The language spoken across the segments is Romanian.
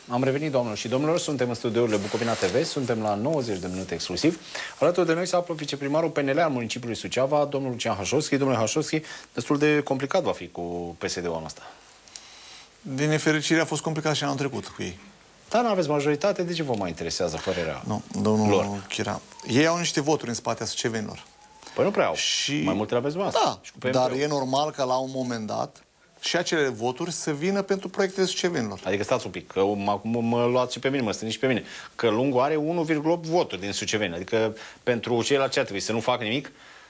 Am revenit, doamnelor și domnilor, suntem în studiourile Bucovina TV, suntem la 90 de minute exclusiv. Alături de noi se află viceprimarul PNL al municipiului Suceava, domnul Lucian Hașovski. Domnule Hașovski, destul de complicat va fi cu PSD-ul anul ăsta. Din nefericire a fost complicat și anul trecut cu ei. Dar nu aveți majoritate, de ce vă mai interesează părerea Nu, domnul lor? Chira. Ei au niște voturi în spatele sucevenilor. Păi nu prea au. Și... mai multe le aveți Da, dar e normal că la un moment dat și acele voturi să vină pentru proiectele sucevenilor. Adică stați un pic, că acum mă luați și pe mine, mă strâniți și pe mine. Că Lungu are 1,8 voturi din Suceveni. Adică pentru ceilalți ce ar trebui să nu facă nimic?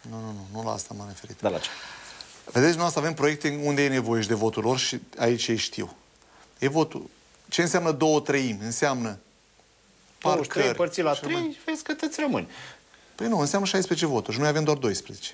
Nu la asta m-am referit. Dar la ce? Vedeți, noi avem proiecte unde e nevoie și de votul lor și aici ei știu. E votul. Ce înseamnă 2/3? Înseamnă parcări. Împărțit la 3, vezi că te-ți rămâni. Păi nu, înseamnă 16 voturi și noi avem doar 12.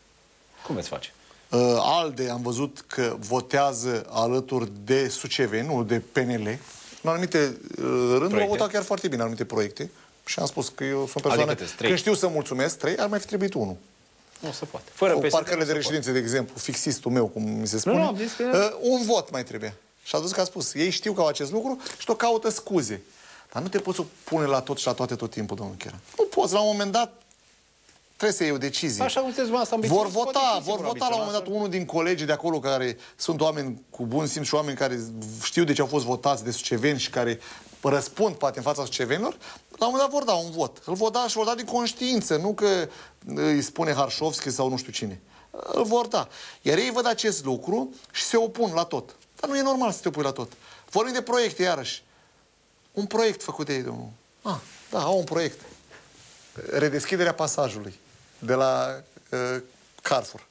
Cum veți face? ALDE am văzut că votează alături de Suceveni, nu de PNL. În anumite rânduri au votat chiar foarte bine anumite proiecte. Și am spus că eu sunt persoană, când știu să mulțumesc, 3, ar mai fi trebuit 1. Nu se poate. Fără parcările de reședințe, de exemplu, fixistul meu, cum mi se spune, un vot mai trebuia. Și a dus că a spus, ei știu că au acest lucru și tot caută scuze. Dar nu te poți pune la tot și la toate tot timpul, domnul Chera. Nu poți, la un moment dat trebuie să iei o decizie. Așa cum sunteți asta vor vota la un moment dat unul din colegii de acolo care sunt oameni cu bun simț și oameni care știu de ce au fost votați de suceveni și care răspund poate în fața sucevenilor, la un moment dat vor da un vot. Îl vor da și vor da din conștiință, nu că îi spune Hașovski sau nu știu cine. Îl vor da. Iar ei văd acest lucru și se opun la tot. Dar nu e normal să te opui la tot. Vorbim de proiecte, iarăși. Un proiect făcut de ei, domnul. Da, au un proiect. Redeschiderea pasajului de la Carrefour.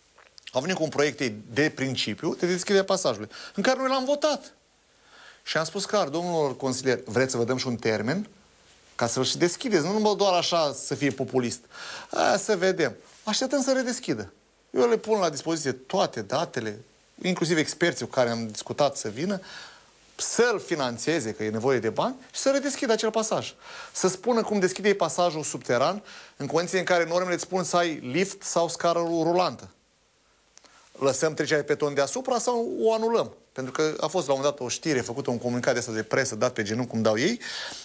Au venit cu un proiect de principiu de deschiderea pasajului, în care noi l-am votat. Și am spus clar, domnilor consilieri, vreți să vă dăm și un termen ca să-l și deschideți, nu numai doar așa să fie populist. Să vedem. Așteptăm să redeschidă. Eu le pun la dispoziție toate datele, inclusiv experții cu care am discutat să vină, să-l finanțeze, că e nevoie de bani, și să redeschidă acel pasaj. Să spună cum deschide pasajul subteran, în condiții în care normele îți spun să ai lift sau scară rulantă. Lăsăm trecerea de peton deasupra sau o anulăm? Pentru că a fost la un moment dat o știre făcută, un comunicat de asta de presă, dat pe genunchi, cum dau ei.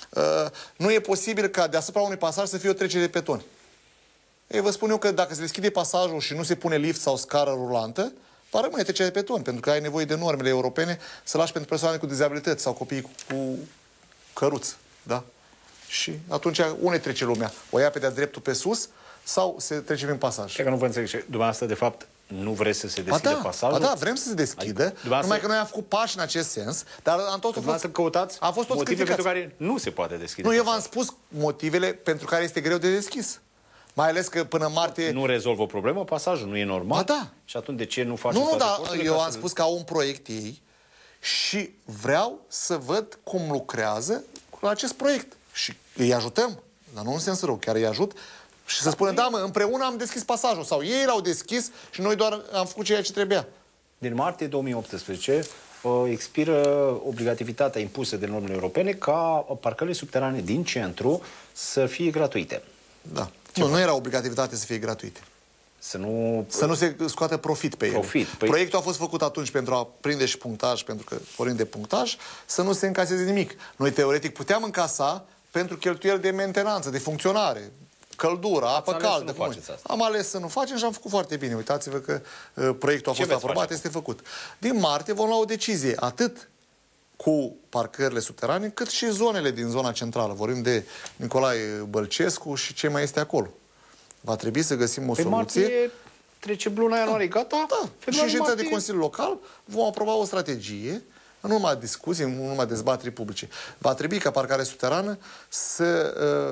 Nu e posibil ca deasupra unui pasaj să fie o trecere de petoni. Ei, vă spun eu că dacă se deschide pasajul și nu se pune lift sau scară rulantă, va rămâne trecerea de peton, pentru că ai nevoie de normele europene să lași pentru persoane cu dizabilități sau copii cu căruți. Da? Și atunci unde trece lumea? O ia pe de-a dreptul pe sus sau se trece prin pasaj? Cred că nu vă înțeleg. Dumneavoastră, de fapt, nu vreți să se deschidă pasajul? Da, vrem să se deschidă, numai că noi am făcut pași în acest sens, dar am tot fost... căutați motive pentru care nu se poate deschide. Nu, eu v-am spus motivele pentru care este greu de deschis. Mai ales că până martie... Nu rezolvă o problemă pasajul, nu e normal? Da. Și atunci de ce nu faceți toate eforturile? Eu am spus că au un proiect ei și vreau să văd cum lucrează la acest proiect. Și îi ajutăm, dar nu în sens rău, chiar îi ajut și să spună, da, mă, împreună am deschis pasajul. Sau ei l-au deschis și noi doar am făcut ceea ce trebuia. Din martie 2018 expiră obligativitatea impusă de normele europene ca parcările subterane din centru să fie gratuite. Da. Nu era obligativitate să fie gratuite. Să nu se scoate profit pe ele. Proiectul a fost făcut atunci pentru a prinde și punctaj, pentru că vorbim de punctaj, să nu se încaseze nimic. Noi, teoretic, puteam încasa pentru cheltuieli de mentenanță, de funcționare, căldură, apă caldă. Am ales să nu facem și am făcut foarte bine. Uitați-vă că proiectul a fost aprobat, este făcut. Din martie vom lua o decizie, atât cu parcările subterane, cât și zonele din zona centrală. Vorbim de Nicolae Bălcescu și ce mai este acolo. Va trebui să găsim o soluție. Martie trece luna ianuarie, gata? Da. Și ședința de Consiliu Local vom aproba o strategie, nu numai discuții, nu numai dezbateri publice. Va trebui ca parcarea subterană să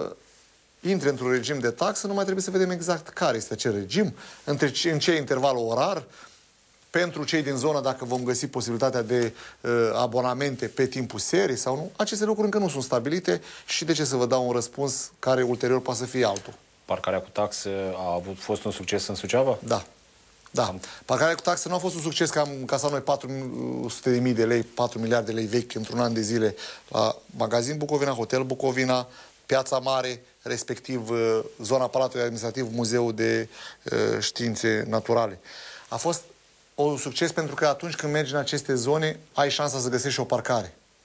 intre într-un regim de taxă, nu mai trebuie să vedem exact care este acel regim, în ce interval orar, pentru cei din zonă, dacă vom găsi posibilitatea de abonamente pe timpul serii sau nu. Aceste lucruri încă nu sunt stabilite și de ce să vă dau un răspuns care ulterior poate să fie altul. Parcarea cu taxă a fost un succes în Suceava? Da. Da. Parcarea cu taxă nu a fost un succes că am încasat noi 400.000 de lei, 4 miliarde de lei vechi într-un an de zile la Magazin Bucovina, Hotel Bucovina, Piața Mare, respectiv zona Palatului Administrativ, Muzeul de Științe Naturale. A fost un succes pentru că atunci când mergi în aceste zone, ai șansa să găsești și o parcare.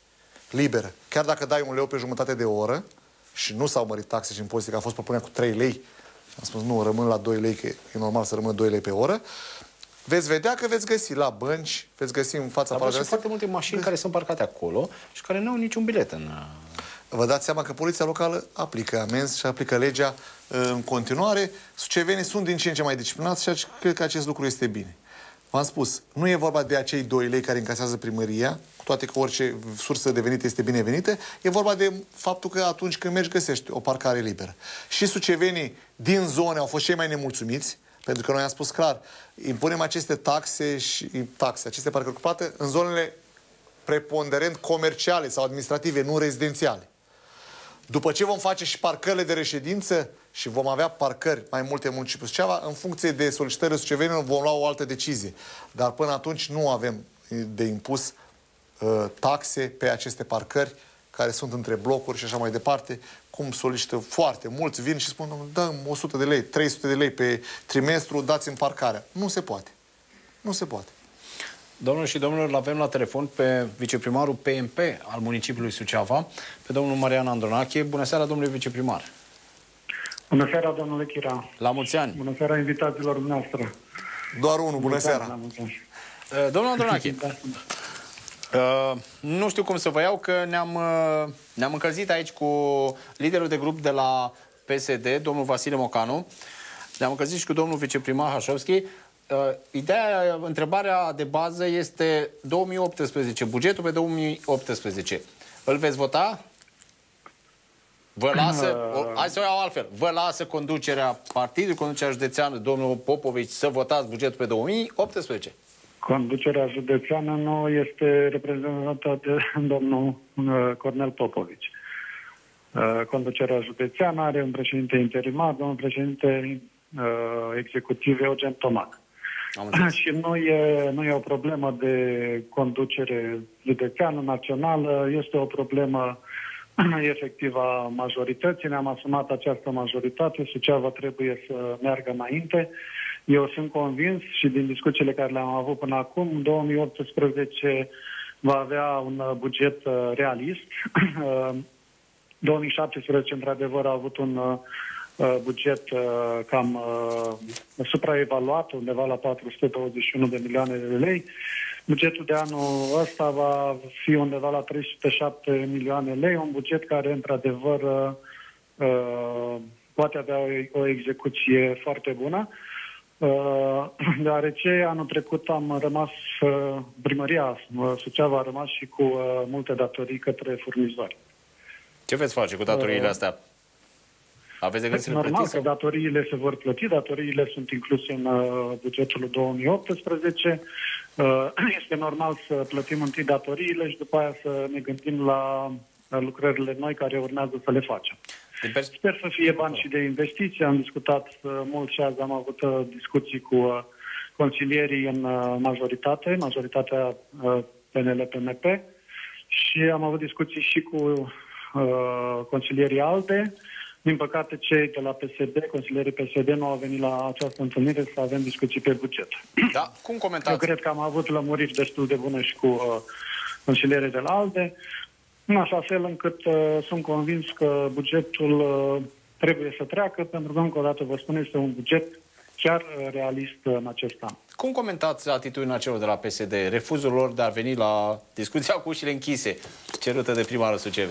liberă. Chiar dacă dai 1 leu pe jumătate de oră și nu s-au mărit taxe și impozite, că a fost propunerea cu 3 lei, am spus nu, rămân la 2 lei, că e normal să rămână 2 lei pe oră, veți vedea că veți găsi la bănci, veți găsi în fața paragrafului. Și foarte multe mașini care sunt parcate acolo și care nu au niciun bilet în... Vă dați seama că poliția locală aplică amenzi și aplică legea în continuare. Sucevenii sunt din ce în ce mai disciplinați și cred că acest lucru este bine. V-am spus, nu e vorba de acei 2 lei care încasează primăria, cu toate că orice sursă de venit este binevenită, e vorba de faptul că atunci când mergi găsești o parcare liberă. Și sucevenii din zone au fost cei mai nemulțumiți, pentru că noi am spus clar, impunem aceste taxe și aceste parcări ocupate în zonele preponderent comerciale sau administrative, nu rezidențiale. După ce vom face și parcările de reședință și vom avea parcări mai multe în municipiul Suceava, în funcție de solicitările sucevenilor vom lua o altă decizie. Dar până atunci nu avem de impus taxe pe aceste parcări care sunt între blocuri și așa mai departe, cum solicită foarte mulți, vin și spun, dăm 100 de lei, 300 de lei pe trimestru, dați-mi parcarea. Nu se poate. Nu se poate. Domnilor și domnilor, l-avem la telefon pe viceprimarul PMP al municipiului Suceava, pe domnul Marian Andronache. Bună seara, domnule viceprimar! Bună seara, domnule Chira! La mulți ani! Bună seara invitațiilor dumneavoastră! Doar unul, bună seara! Domnul Andronache, nu știu cum să vă iau, că ne-am încălzit aici cu liderul de grup de la PSD, domnul Vasile Mocanu. Ne-am încălzit și cu domnul viceprimar Hașovski. Întrebarea de bază este 2018, bugetul pe 2018. Îl veți vota? Vă lasă, hai să o iau altfel, vă lasă conducerea partidului, conducerea județeană, domnul Popovici, să votați bugetul pe 2018? Conducerea județeană nu este reprezentată de domnul Cornel Popovici. Conducerea județeană are un președinte interimar, domnul președinte executiv Eugen Tomac. Și nu e o problemă de conducere județeană, națională, este o problemă efectivă a majorității. Ne-am asumat această majoritate, Suceava trebuie să meargă înainte. Eu sunt convins și din discuțiile care le-am avut până acum, 2018 va avea un buget realist. 2017, într-adevăr, a avut un buget cam supraevaluat, undeva la 421 de milioane de lei. Bugetul de anul ăsta va fi undeva la 307 milioane de lei, un buget care, într-adevăr, poate avea o execuție foarte bună, deoarece anul trecut am rămas, primăria Suceava a rămas și cu multe datorii către furnizori. Ce veți face cu datoriile astea? Aveți de gând să le plătiți? Normal că datoriile se vor plăti, datoriile sunt incluse în bugetul 2018. Este normal să plătim întâi datoriile și după aia să ne gândim la lucrările noi care urmează să le facem. Sper să fie bani și de investiții. Am discutat mult și azi am avut discuții cu consilierii în majoritatea PNL-PMP și am avut discuții și cu consilierii ALDE. Din păcate, cei de la PSD, consilierii PSD, nu au venit la această întâlnire să avem discuții pe buget. Da, cum comentați? Eu cred că am avut lămuriri destul de bune și cu consilierii de la ALDE, în așa fel încât sunt convins că bugetul trebuie să treacă, pentru că, încă o dată vă spun, este un buget chiar realist în acest an. Cum comentați atitudinea celor de la PSD, refuzul lor de a veni la discuția cu ușile închise, cerută de primarul Sucevei?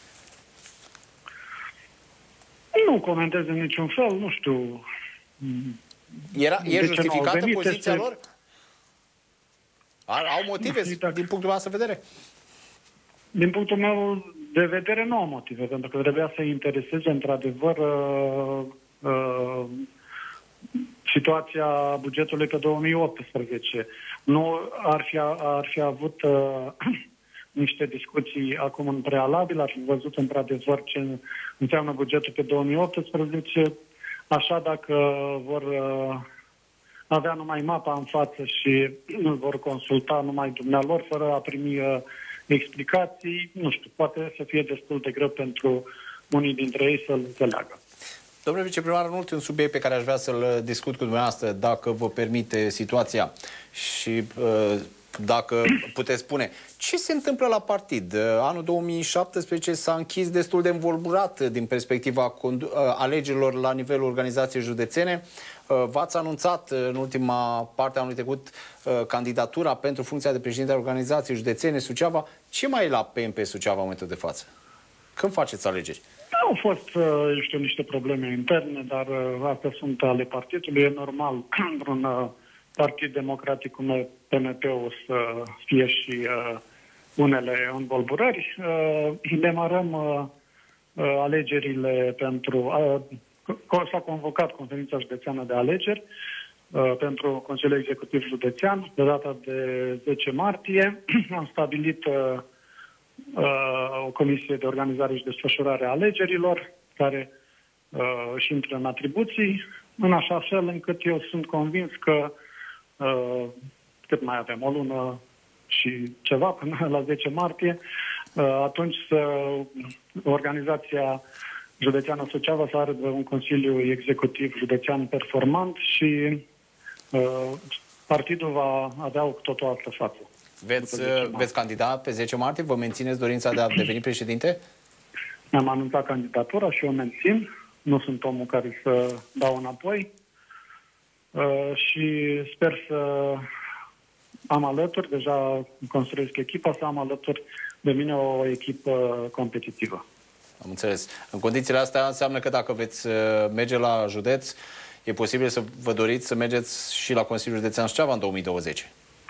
Nu comentez în niciun fel, nu știu. E justificată poziția lor? Au motive din punctul vostru de vedere? Din punctul meu de vedere nu au motive, pentru că trebuia să intereseze într-adevăr situația bugetului pe 2018. Nu ar fi avut niște discuții acum în prealabil, ar fi văzut într-adevăr ce înseamnă bugetul pe 2018, așa dacă vor avea numai mapa în față și îl vor consulta numai dumnealor fără a primi explicații, nu știu, poate să fie destul de greu pentru unii dintre ei să-l înțeleagă. Domnule viceprimar, un ultim subiect pe care aș vrea să-l discut cu dumneavoastră, dacă vă permite situația. Și dacă puteți spune, ce se întâmplă la partid? Anul 2017 s-a închis destul de învolburat din perspectiva alegerilor la nivelul organizației județene. V-ați anunțat în ultima parte a anului trecut candidatura pentru funcția de președinte al organizației județene Suceava. Ce mai e la PMP Suceava în momentul de față? Când faceți alegeri? Au fost, știu, niște probleme interne, dar astea sunt ale partidului. E normal într-un partid democratic cum PMP-ul să fie și unele învolburări. Demarăm alegerile pentru... S-a convocat conferința județeană de alegeri pentru Consiliul Executiv Județean pe data de 10 martie. Am stabilit o comisie de organizare și desfășurare a alegerilor care își intră în atribuții, în așa fel încât eu sunt convins că cât mai avem, o lună și ceva până la 10 martie, atunci organizația județeană Suceava să aibă un Consiliu Executiv Județean performant și partidul va avea tot o altă față. Veți candida pe 10 martie? Vă mențineți dorința de a deveni președinte? Mi-am anunțat candidatura și o mențin. Nu sunt omul care să dau înapoi. Și sper să am alături, deja construiesc echipa, să am alături de mine o echipă competitivă. Am înțeles. În condițiile astea înseamnă că dacă veți merge la județ, e posibil să vă doriți să mergeți și la Consiliul Județean Suceava în 2020?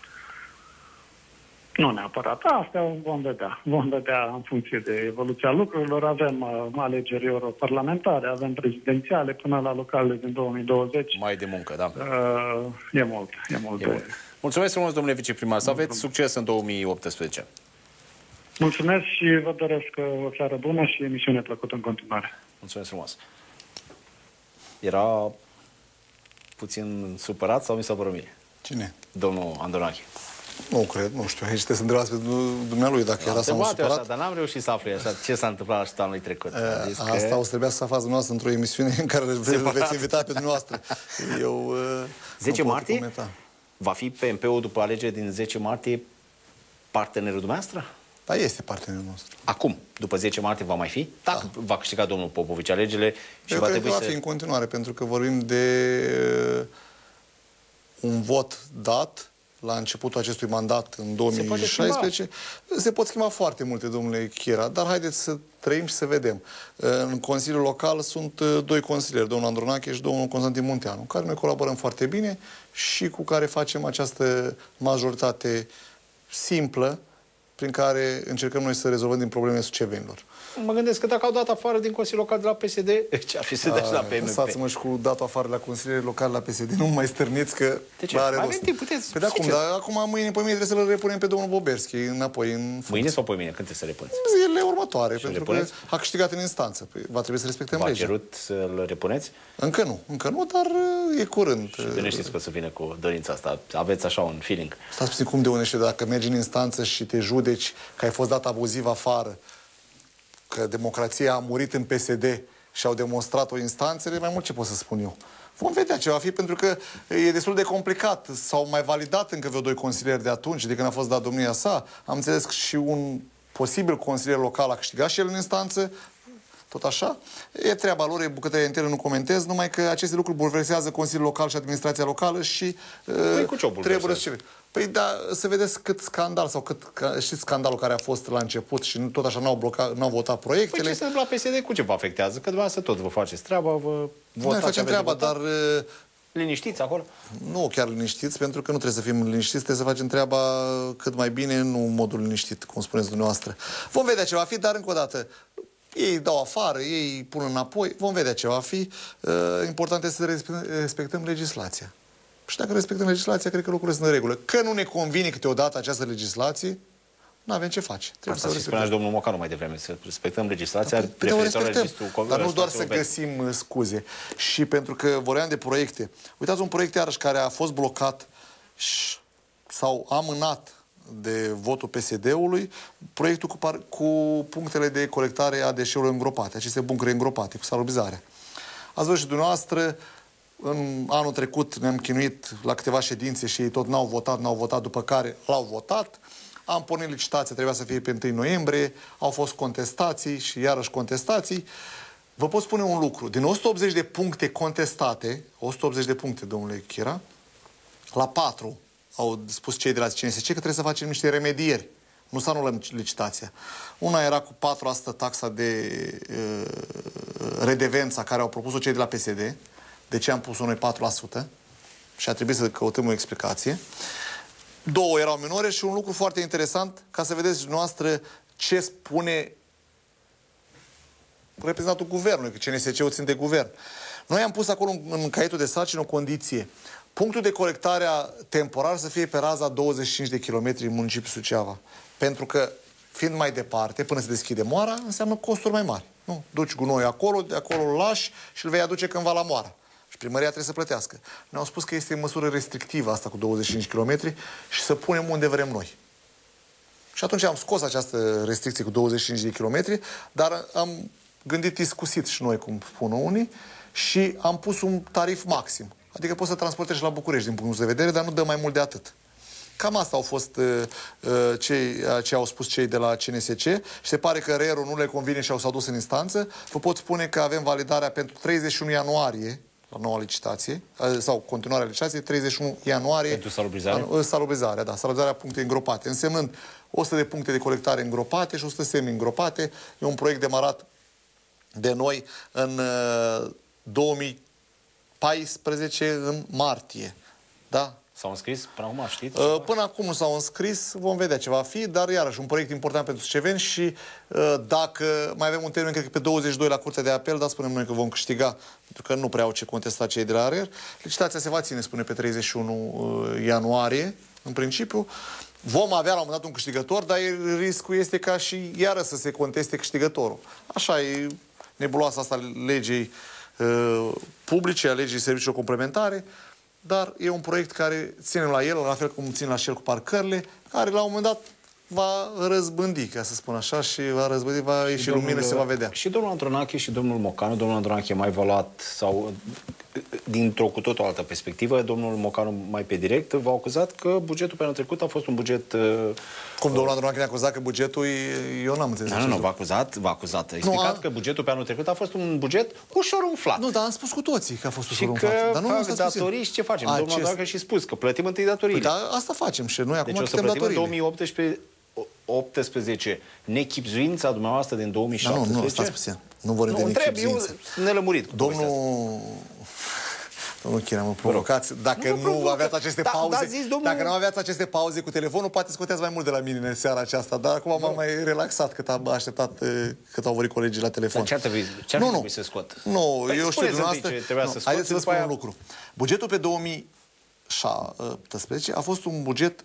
Nu neapărat. Astea vom vedea. Vom vedea în funcție de evoluția lucrurilor. Avem alegeri europarlamentare, avem prezidențiale până la localele din 2020. Mai de muncă, da. E mult. E mult. Mulțumesc frumos, domnule viceprimar. Să aveți succes în 2018. Mulțumesc și vă doresc o seară bună și emisiune plăcută în continuare. Mulțumesc frumos. Era puțin supărat sau mi s-a părut mie? Cine? Domnul Andonache. Nu cred, nu știu. Aici te să întrebați pe dumnealui dacă era sau nu supărat. Așa, dar n-am reușit să aflu așa ce s-a întâmplat și anul trecut. Asta o să trebuia să faceți dumneavoastră într-o emisiune în care veți invita pe dumneavoastră. Eu 10 martie? Va fi PMP-ul după alegeri din 10 martie partenerul dumneavoastră? Da, este partenerul nostru. Acum, după 10 martie va mai fi? Dacă va câștiga domnul Popovici alegerile și va trebui să... va fi în continuare, pentru că vorbim de un vot dat la începutul acestui mandat în 2016. Se pot schimba foarte multe, domnule Chiera, dar haideți să trăim și să vedem. În Consiliul Local sunt doi consilieri, domnul Andronache și domnul Constantin Munteanu, cu care noi colaborăm foarte bine și cu care facem această majoritate simplă prin care încercăm noi să rezolvăm din problemele sucevenilor. Mă gândesc că dacă au dat afară din Consiliul Local de la PSD, ce ar fi să dea și la PMP? Lăsați-mă și cu datul afară la Consiliul Local la PSD. Nu mai stârniți că are rost. Puteți, de acum, dar acum mâine trebuie să-l repunem pe domnul Boberski înapoi în funcție. Mâine sau pe mâine? Când trebuie să repuneți? Zilele următoare, pentru că a câștigat în instanță. Va trebui să respectăm legea. V-a cerut să-l repuneți? Încă nu, dar e curând. Și de ne știți că o să vină cu dorința asta. Aveți așa un feeling. Stați puțin, cum de unește dacă mergi în instanță și te judeci că ai fost dat abuziv afară, că democrația a murit în PSD și au demonstrat-o instanțele, mai mult ce pot să spun eu. Vom vedea ce va fi, pentru că e destul de complicat. S-au mai validat încă vreo doi consilieri de atunci, de când a fost dat domnia sa. Am înțeles că și un posibil consilier local a câștigat și el în instanță. Tot așa. E treaba lor, e bucătăria internă, nu comentez, numai că aceste lucruri bulversează Consiliul Local și administrația locală și trebuie să... Păi da, să vedeți cât scandal sau știți scandalul care a fost la început și tot așa n-au votat proiectele. Păi ce se întâmplă la PSD, cu ce vă afectează? Că dumneavoastră tot vă faceți treaba, vă votați. Noi facem treaba, dar... Liniștiți acolo? Nu chiar liniștiți, pentru că nu trebuie să fim liniștiți, trebuie să facem treaba cât mai bine, nu în modul liniștit, cum spuneți dumneavoastră. Vom vedea ce va fi, dar încă o dată, ei dau afară, ei pun înapoi, vom vedea ce va fi. Important este să respectăm legislația. Și dacă respectăm legislația, cred că lucrurile sunt în regulă. Că nu ne convine câteodată această legislație, nu avem ce face. Asta și spunea și domnul Mocanu mai devreme, să respectăm legislația, dar nu doar să găsim scuze. Și pentru că vorbeam de proiecte. Uitați un proiect iarăși care a fost blocat sau amânat de votul PSD-ului, proiectul cu punctele de colectare a deșeurilor îngropate, aceste buncăre îngropate, cu salubrizarea. Ați văzut și dumneavoastră, în anul trecut ne-am chinuit la câteva ședințe și ei tot n-au votat, după care l-au votat. Am pornit licitația, trebuia să fie pe 1 noiembrie, au fost contestații și iarăși contestații. Vă pot spune un lucru, din 180 de puncte contestate, 180 de puncte, domnule Chira, la 4 au spus cei de la CNSC că trebuie să facem niște remedieri. Nu să anulăm licitația. Una era cu 4% taxa de redevența care au propus-o cei de la PSD. De ce am pus-o noi 4%? Și a trebuit să căutăm o explicație. 2 erau minore și un lucru foarte interesant, ca să vedeți noastră ce spune reprezentantul guvernului, că CNSC-ul țin de guvern. Noi am pus acolo în caietul de sarcină o condiție. Punctul de colectare temporar să fie pe raza 25 de kilometri în municipiul Suceava. Pentru că, fiind mai departe, până se deschide moara, înseamnă costuri mai mari. Nu? Duci gunoi acolo, de acolo îl lași și îl vei aduce cândva la moara. Și primăria trebuie să plătească. Ne-au spus că este măsură restrictivă asta cu 25 km și să punem unde vrem noi. Și atunci am scos această restricție cu 25 de km, dar am gândit iscusit și noi, cum spun unii, și am pus un tarif maxim. Adică poți să transportezi și la București din punctul de vedere, dar nu dă mai mult de atât. Cam asta au fost ce au spus cei de la CNSC și se pare că RER-ul nu le convine și s-au dus în instanță. Vă pot spune că avem validarea pentru 31 ianuarie la noua licitație, sau continuarea licitației, 31 ianuarie. Pentru salubrizare? Salubrizarea, da, salubrizarea puncte îngropate, însemnând 100 de puncte de colectare îngropate și 100 semi-îngropate. E un proiect demarat de noi în 2014, în martie. Da? S-au înscris până acum, știți? Până acum nu s-au înscris, vom vedea ce va fi, dar iarăși un proiect important pentru suceveni și dacă mai avem un termen, cred că pe 22 la Curtea de Apel, dar spunem noi că vom câștiga, pentru că nu prea au ce contesta cei de la RER. Licitația se va ține, spune, pe 31 ianuarie, în principiu. Vom avea la un moment dat un câștigător, dar riscul este ca și iară să se conteste câștigătorul. Așa e nebuloasa asta legii publice, a legii serviciilor complementare, dar e un proiect care ținem la el, la fel cum țin la Shell cu parcările, care la un moment dat va răzbândi, ca să spun așa, și va răzbândi, va ieși lumină, se va vedea. Și domnul Andronache și domnul Mocanu, domnul Andronache mai evaluat sau dintr-o cu tot o altă perspectivă, domnul Mocanu mai pe direct, v-a acuzat că bugetul pe anul trecut a fost un buget... Cum domnul Andronache ne-a acuzat că bugetul, eu n-am înțeles. Nu, v-a acuzat. A explicat că bugetul pe anul trecut a fost un buget ușor umflat. Nu, dar am spus cu toții că a fost ușor umflat. Și că dar nu datorii și ce facem? Domnul Andronache și spus că plătim întâi datoriile. Păi, da, asta facem și noi acum deci o să plătim în 2018 nechipzuința dumneavoastră din 2017. Nu, stați puțin. Nu vorbim de nechipzuință. Eu nelămurit cu Domnul Chira, mă provocați. Dacă nu aveați aceste pauze, dacă nu aveați aceste pauze cu telefonul, poate scoteați mai mult de la mine în seara aceasta. Dar acum m-am mai relaxat cât am așteptat, cât au vorit colegii la telefon. Dar ce ar trebui să scot? Nu, eu știu dumneavoastră. Haideți să vă spun un lucru. Bugetul pe 2017 a fost un buget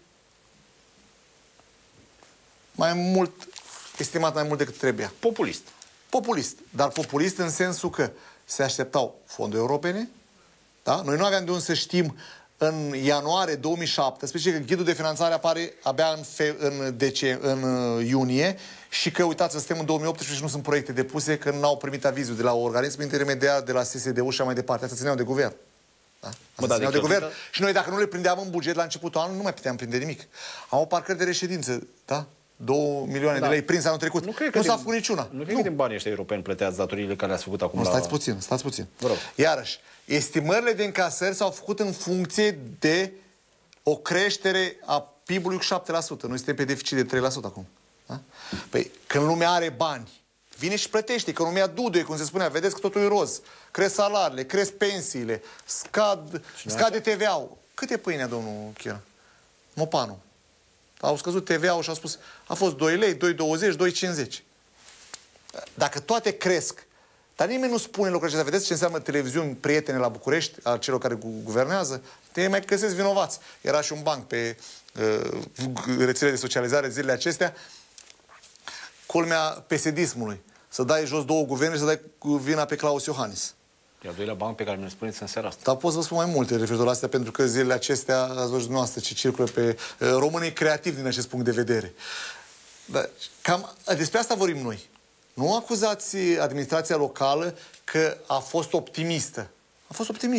mai mult, estimat mai mult decât trebuia. Populist. Populist. Dar populist în sensul că se așteptau fonduri europene. Da? Noi nu aveam de unde să știm în ianuarie 2017 că ghidul de finanțare apare abia în iunie și că, uitați, suntem în 2018 și nu sunt proiecte depuse, că n-au primit avizul de la organism intermediar, de la SSD-ul și mai departe. Asta țineau de guvern. Da? Țineau de guvern. Și noi, dacă nu le prindeam în buget la începutul anului, nu mai puteam prinde nimic. Am o parcări de reședință, da? 2 milioane de lei prins anul trecut. Nu s-a făcut niciuna. Nu cred că din banii ăștia europeni plăteați datoriile care le-ați făcut acum. Stați puțin. Iarăși, estimările de încasări s-au făcut în funcție de o creștere a PIB-ului cu 7%. Noi suntem pe deficit de 3% acum. Da? Păi, când lumea are bani, vine și plătește. Economia duduie, cum se spunea. Vedeți că totul e roz. Cresc salariile, cresc pensiile, scade TVA-ul. Cât e pâinea, domnul Chira? Mopanu. Au scăzut TVA-ul și au spus, a fost 2 lei, 2,20, 2,50. Dacă toate cresc, dar nimeni nu spune lucrurile acestea. Vedeți ce înseamnă televiziuni prietene la București, a celor care guvernează? Te mai găsesc vinovați. Era și un banc pe rețelele de socializare zilele acestea. Culmea PSD-ismului. Să dai jos 2 guverne și să dai vina pe Claus Iohannis. E al doilea banc pe care mi-l spuneți în seara asta. Dar pot să vă spun mai multe referitor la astea, pentru că zilele acestea, ați văzut dumneavoastră ce circulă pe românii creativi din acest punct de vedere. Dar cam despre asta vorbim noi. Nu acuzați administrația locală că a fost optimistă. A fost optimiști.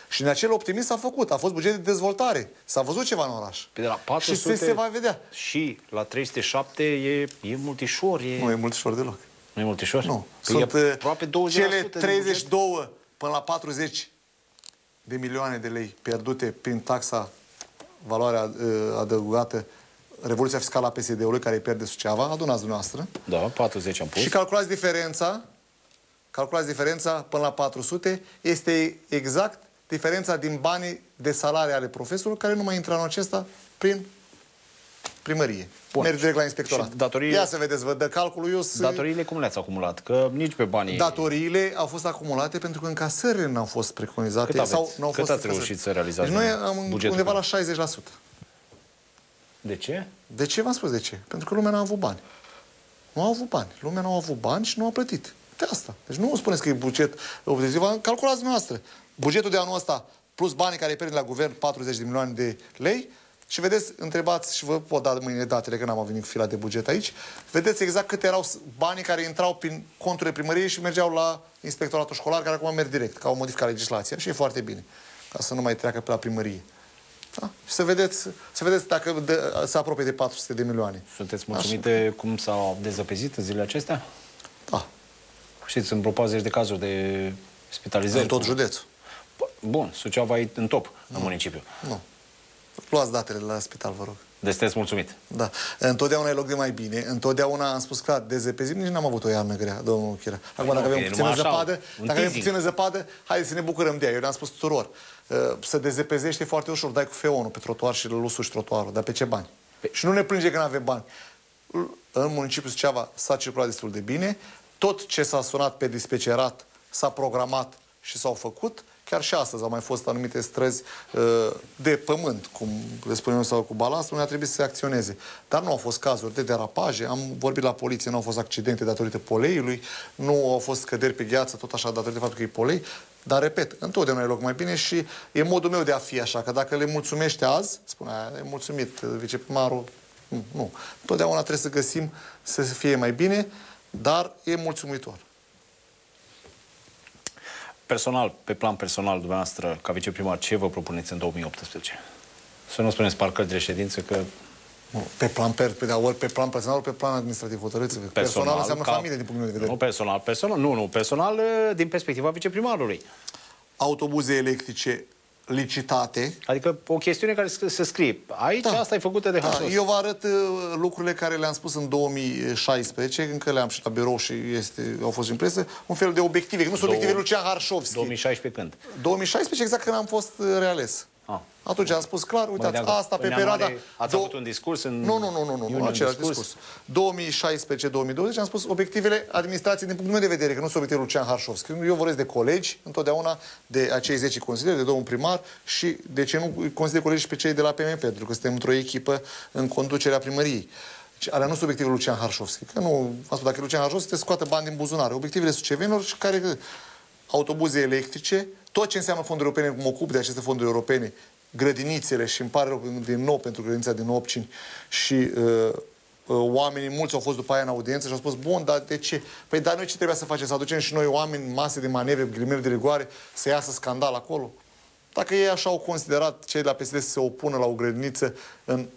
Și în acel optimism s-a făcut. A fost buget de dezvoltare. S-a văzut ceva în oraș. Pe de la 400 și se va vedea. Și la 307 e multișor. Nu e multișor deloc. Nu e multișor? Nu. Păi Sunt aproape 20% cele din 32 până la 40 de milioane de lei pierdute prin taxa valoarea adăugată, revoluția fiscală a PSD-ului care îi pierde Suceava, adunați dumneavoastră. Da, 40 am pus. Și calculați diferența până la 400, este exact diferența din banii de salarii ale profesorilor care nu mai intră anul acesta prin primărie. Merg direct la inspectorat. Ia să vedeți, vă dă calculul. Datoriile cum le-ați acumulat? Că nici pe banii... Datoriile au fost acumulate pentru că încasările n-au fost preconizate. Cât ați reușit să realizați? Deci noi am undeva la 60%. De ce? De ce v-am spus de ce? Pentru că lumea n-a avut bani. Nu a avut bani. Lumea nu a avut bani și nu a plătit. De asta. Deci nu spuneți că e buget obiectiv. Calculați dumneavoastră. Bugetul de anul ăsta plus banii care îi pierd la guvern, 40 de milioane de lei, și vedeți, întrebați, și vă pot da mâine datele, că n-am venit cu fila de buget aici, vedeți exact cât erau banii care intrau prin conturile primăriei și mergeau la inspectoratul școlar, care acum merg direct, că au modificat legislația și e foarte bine, ca să nu mai treacă pe la primărie. Da? Și să vedeți dacă se apropie de 400 de milioane. Sunteți mulțumite cum s-au dezăpezit în zilele acestea? Da. Știți, sunt vreo 40 de cazuri de spitalizări. În tot județul. Bun, Suceava e în top în municipiu. Nu. Luați datele de la spital, vă rog. Deci sunteți mulțumit. Da. Întotdeauna e loc de mai bine. Întotdeauna am spus clar, dezăpezim, nici n-am avut o iarnă grea, domnul Chira. Acum, dacă avem puțină zăpadă, haideți să ne bucurăm de ea. Eu le-am spus tuturor. Să dezăpezește foarte ușor, dai cu feonul pe trotuar și îl usuși trotuarul. Dar pe ce bani? Și nu ne plânge că nu avem bani. În municipiul Suceava s-a circulat destul de bine. Tot ce s-a sunat pe dispecerat s-a programat și s-au făcut. Chiar și astăzi au mai fost anumite străzi de pământ, cum le spunem, sau cu balast, unde a trebuit să se acționeze. Dar nu au fost cazuri de derapaje, am vorbit la poliție, nu au fost accidente datorită poleiului, nu au fost căderi pe gheață, tot așa, datorită faptului că e polei. Dar, repet, întotdeauna e loc mai bine și e modul meu de a fi așa, că dacă le mulțumește azi, spune, e mulțumit viceprimarul, nu. Întotdeauna trebuie să găsim să fie mai bine, dar e mulțumitor. Personal, pe plan personal, dumneavoastră, ca viceprimar, ce vă propuneți în 2018? Să nu spuneți parcări de reședință, că... Pe plan personal, ori pe plan administrativ, hotărâți-vă. Personal înseamnă familie, din punctul meu de vedere. Nu personal, din perspectiva viceprimarului. Autobuze electrice licitate. Adică o chestiune care se scrie. Aici asta e făcută de Hașos. Eu vă arăt lucrurile care le-am spus în 2016, încă le-am și la birou și au fost în presă, un fel de obiective. Nu sunt obiective Lucian Harșovski. 2016 când? 2016, exact când am fost reales. Atunci am spus clar, uitați, asta pe perioada... Ați avut un discurs în... Nu, același discurs. 2016-2020 am spus obiectivele administrației din punctul meu de vedere, că nu sunt obiectivele Lucian Harșovski. Eu vorbesc de colegi, întotdeauna de acei 10 consilieri, de domnul primar și de ce nu consider colegi și pe cei de la PMP, pentru că suntem într-o echipă în conducerea primăriei. Deci, alea nu sunt obiectivele Lucian Harșovski. Că nu, am spus, dacă Lucian Harșovski te scoată bani din buzunare. Obiectivele sucevenilor și care... Autobuze electrice, tot ce înseamnă fonduri europene, cum mă ocup de aceste fonduri europene, grădinițele, și îmi pare rău din nou pentru grădinița din Opcini și oamenii mulți au fost după aia în audiență și au spus, bun, dar de ce? Păi dar noi ce trebuia să facem? Să aducem și noi oameni, mase de manevre, ghilimele de rigoare, să iasă scandal acolo? Dacă ei așa au considerat cei de la PSD să se opună la o grădiniță în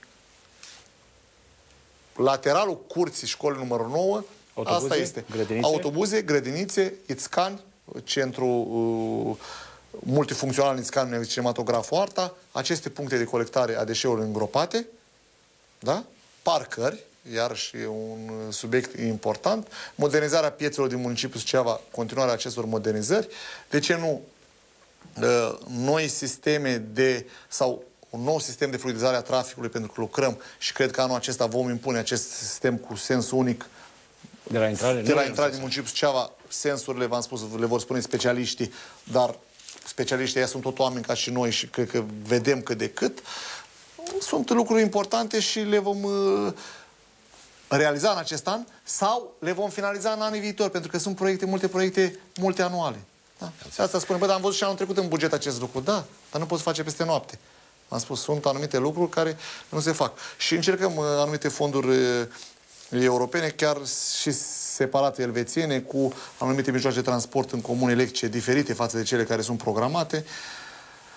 lateralul curții școlii numărul 9, asta este. Grădinițe? Autobuze, grădinițe, Ițcani, centru multifuncțional în Ițcani, cinematograful Arta, aceste puncte de colectare a deșeurilor îngropate, da? Parcări, iarăși e un subiect important, modernizarea piețelor din municipiul Suceava, continuarea acestor modernizări, de ce nu noi sisteme sau un nou sistem de fluidizare a traficului, pentru că lucrăm și cred că anul acesta vom impune acest sistem cu sens unic de la intrare din municipiul Suceava. Sensurile, v-am spus, le vor spune specialiștii, dar specialiștii ăia sunt tot oameni ca și noi și cred că vedem cât de cât. Sunt lucruri importante și le vom realiza în acest an sau le vom finaliza în anii viitori, pentru că sunt proiecte, multe proiecte multianuale. Da. Asta spune, dar am văzut și anul trecut în buget acest lucru. Da, dar nu poți face peste noapte. Am spus, sunt anumite lucruri care nu se fac. Și încercăm anumite fonduri europene, chiar și separate elvețiene, cu anumite mijloace de transport în comune electrice diferite față de cele care sunt programate.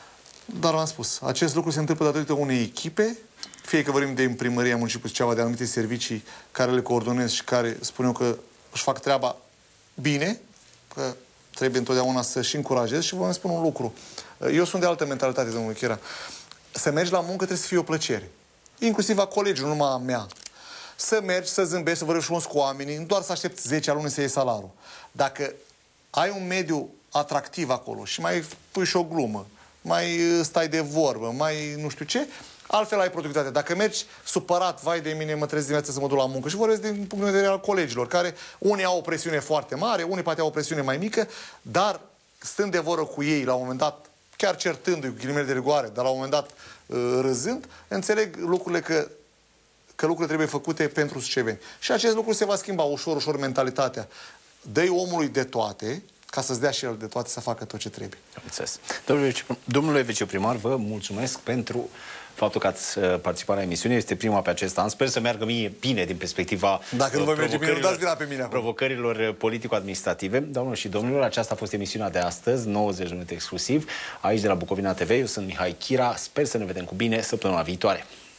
Dar v-am spus, acest lucru se întâmplă datorită unei echipe, fie că vorbim de primăria municipiului Suceava, de anumite servicii care le coordonez și care spun eu că își fac treaba bine, că trebuie întotdeauna să-și încurajez și vă spun un lucru. Eu sunt de altă mentalitate, domnul Chira. Să mergi la muncă trebuie să fie o plăcere. Inclusiv a colegilor, numai a mea. Să mergi, să zâmbești, să vorbești cu oamenii, nu doar să aștepți 10 luni să iei salariul. Dacă ai un mediu atractiv acolo și mai pui și o glumă, mai stai de vorbă, mai nu știu ce, altfel ai productivitate. Dacă mergi supărat, vai de mine, mă trezesc dimineața să mă duc la muncă și vorbesc din punct de vedere al colegilor, care unii au o presiune foarte mare, unii poate au o presiune mai mică, dar stând de vorbă cu ei la un moment dat, chiar certându-i cu ghilimele de rigoare, dar la un moment dat râzând, înțeleg lucrurile că lucrurile trebuie făcute pentru suceveni. Și acest lucru se va schimba ușor, ușor mentalitatea. Dă-i omului de toate, ca să-ți dea și el de toate să facă tot ce trebuie. Înțeles. Domnule viceprimar, vă mulțumesc pentru faptul că ați participat la emisiune. Este prima pe acest an. Sper să meargă mie bine din perspectiva Dacă nu vă merge bine, nu dați vina pe mine acum. Provocărilor politico-administrative. Doamnelor și domnilor, aceasta a fost emisiunea de astăzi, 90 de minute exclusiv, aici de la Bucovina TV. Eu sunt Mihai Chira. Sper să ne vedem cu bine săptămâna viitoare.